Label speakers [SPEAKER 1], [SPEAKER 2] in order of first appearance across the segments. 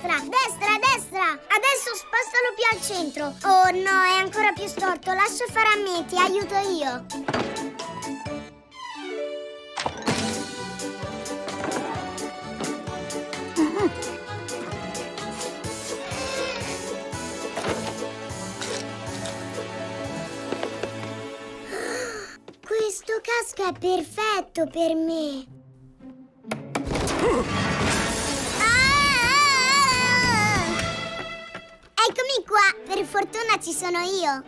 [SPEAKER 1] destra, destra, destra. Adesso spostalo più al centro. Oh no, è ancora più storto. Lascia fare a me, ti aiuto io. Questo casco è perfetto per me. Eccomi qua, per fortuna ci sono io.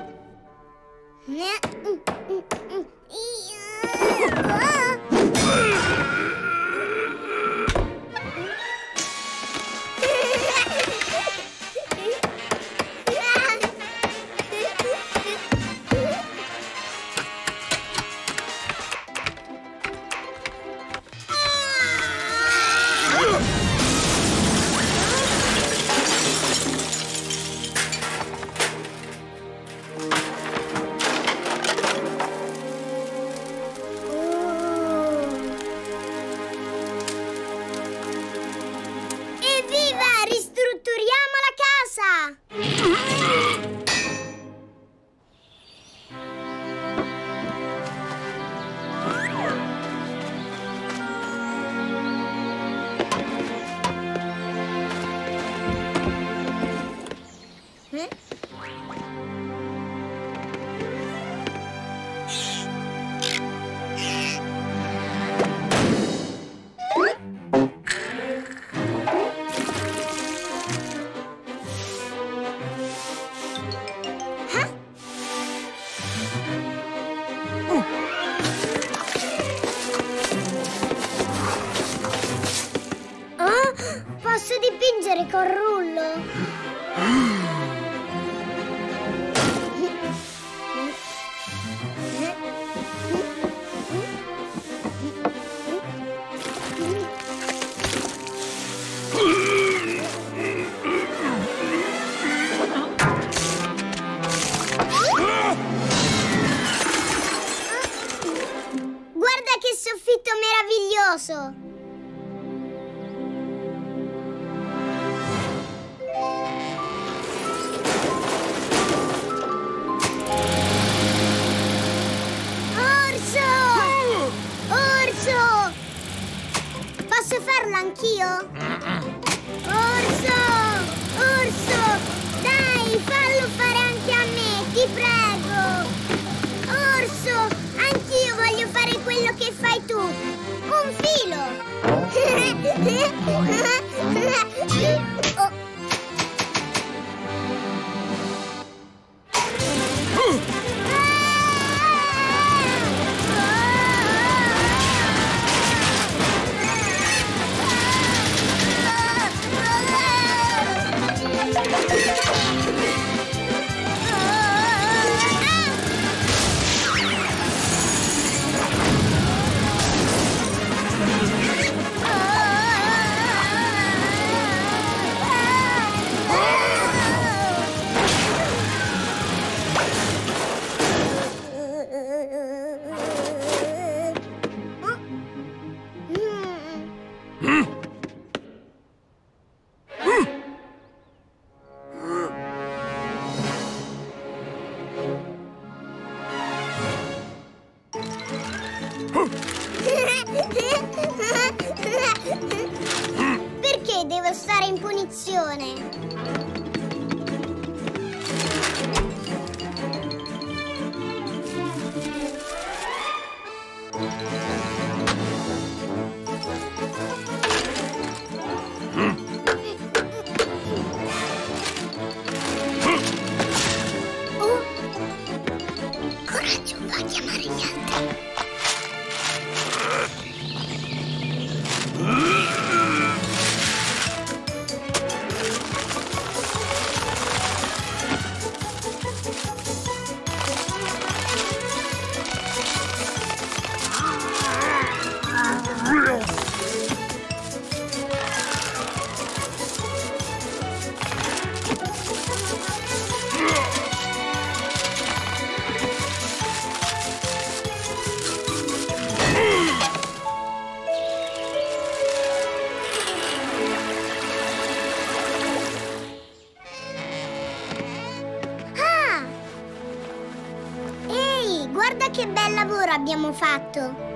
[SPEAKER 1] Posso dipingere col rullo? Guarda che soffitto meraviglioso! Posso farlo anch'io? Orso! Orso! Dai, fallo fare anche a me, ti prego! Orso, anch'io voglio fare quello che fai tu! Un filo! Perché devo stare in punizione? Coraggio, va a chiamare gli altri. abbiamo fatto.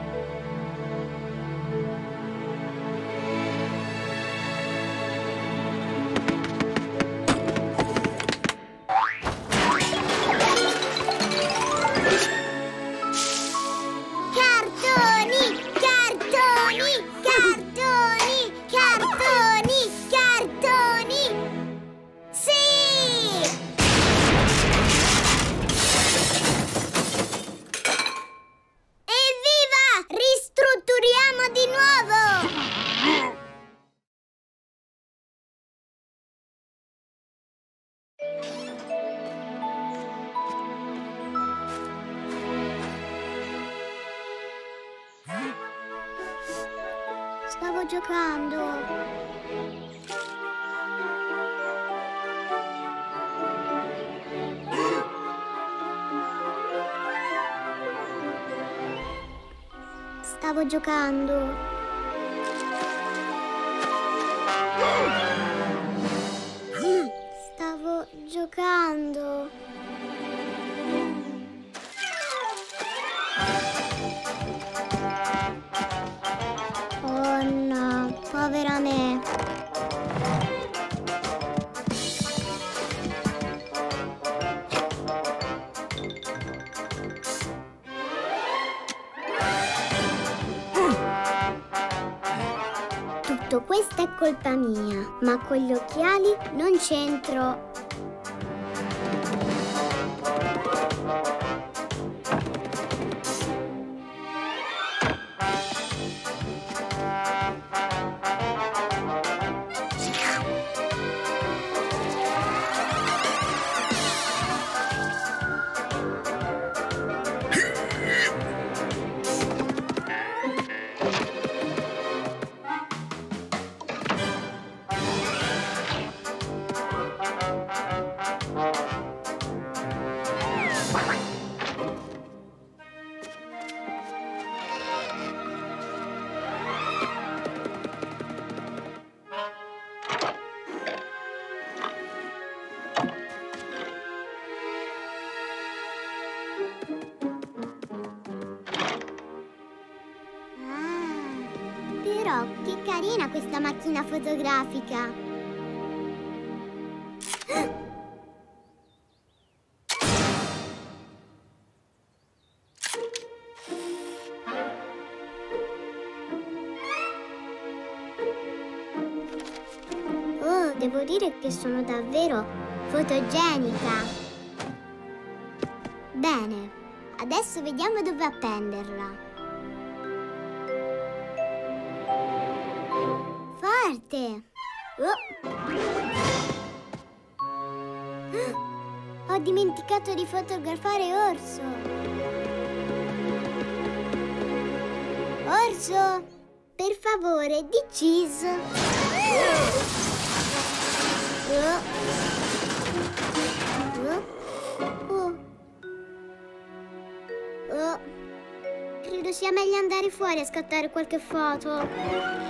[SPEAKER 1] Stavo giocando. Stavo giocando. Stavo giocando. Oh no, povera me. Tutto questo è colpa mia, ma con gli occhiali non c'entro. Però, che carina questa macchina fotografica! Oh, devo dire che sono davvero fotogenica. Bene, adesso vediamo dove appenderla. Forte! Oh. Ho dimenticato di fotografare Orso. Orso, per favore, di cheese. Credo sia meglio andare fuori a scattare qualche foto.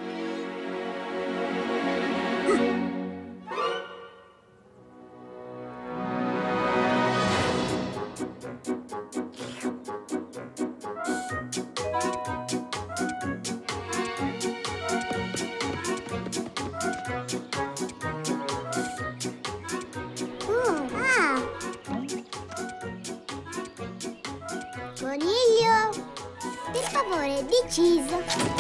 [SPEAKER 1] Coniglio, per favore, di cheese.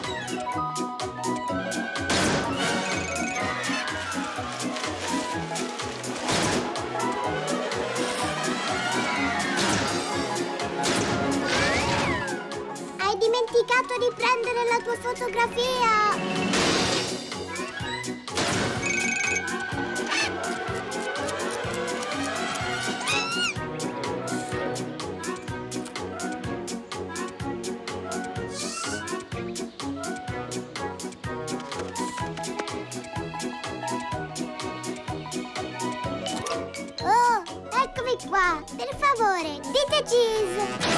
[SPEAKER 1] Hai dimenticato di prendere la tua fotografia. Oh, eccomi qua, per favore, dite cheese.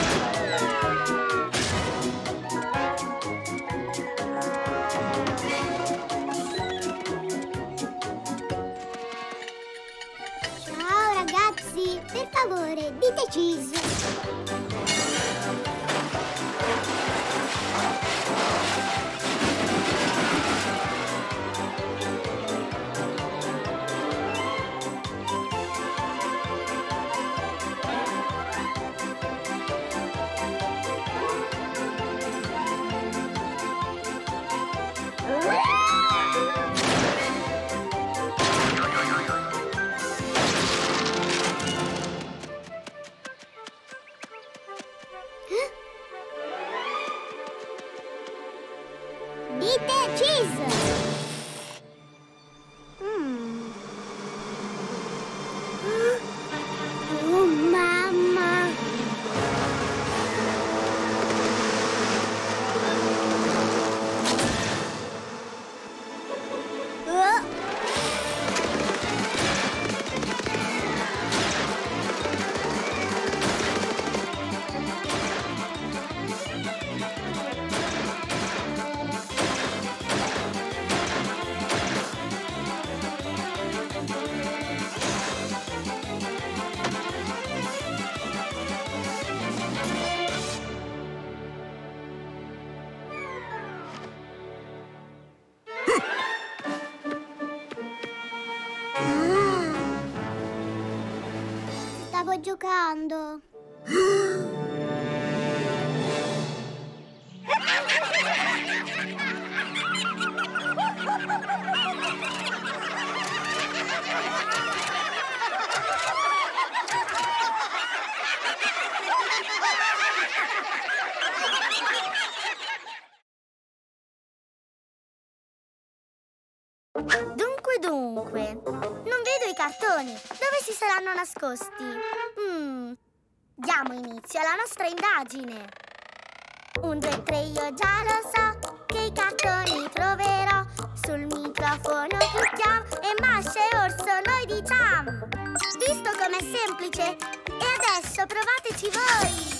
[SPEAKER 1] Ciao ragazzi, per favore, dite cheese. Bitter cheese! Oh, mamma! Stavo giocando. Dunque, non vedo i cartoni. Dove si saranno nascosti? Diamo inizio alla nostra indagine. 1, 2, 3, io già lo so che i cartoni troverò. Sul microfono clicchiamo e Masha e Orso noi diciamo. Visto com'è semplice? E adesso provateci voi!